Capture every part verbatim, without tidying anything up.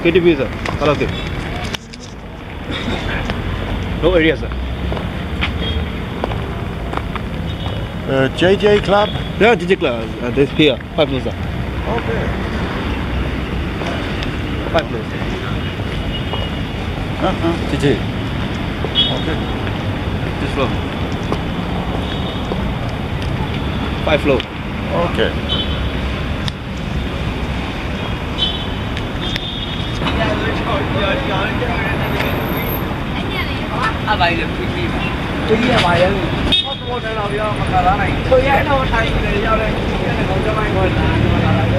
K T V sir. Karaoke. No area sir. Uh, J J Club? Yeah, J J Club. Uh, this here, five floors sir. Okay. Five floors. Uh-huh. J J. Okay. This floor. Five floor. Okay. À vậy được cái gì mà cái gì vậy anh có tôi đây là do mà cả này tôi ấy nó thay cái do đây cái này không cho anh ngồi là là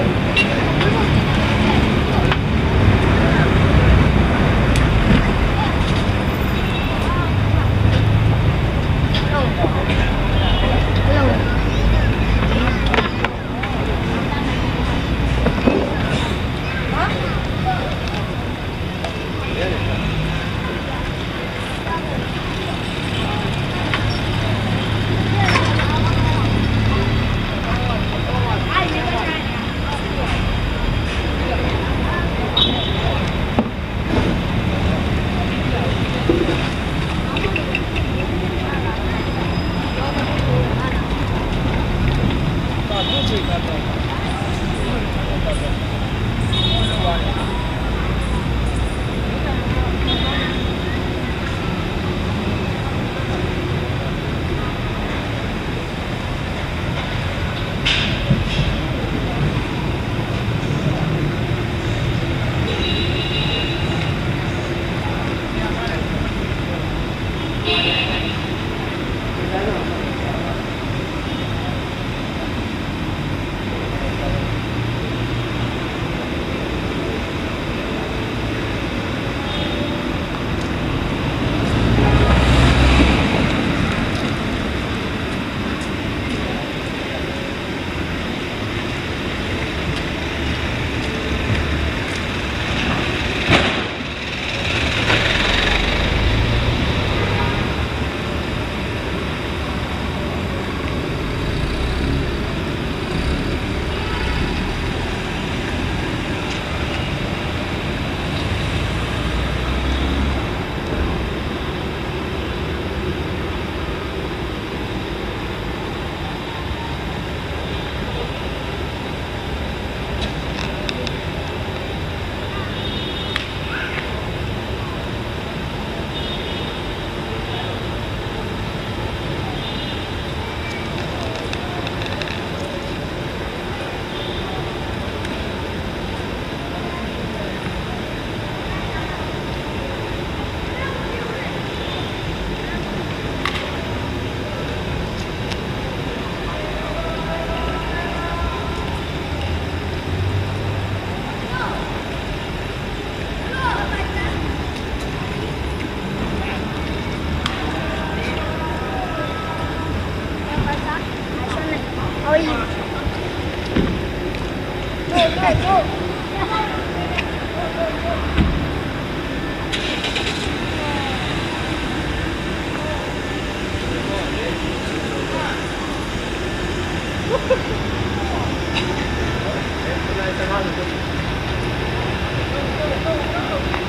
Hãy subscribe cho kênh Ghiền Mì Gõ để không bỏ lỡ những video hấp dẫn.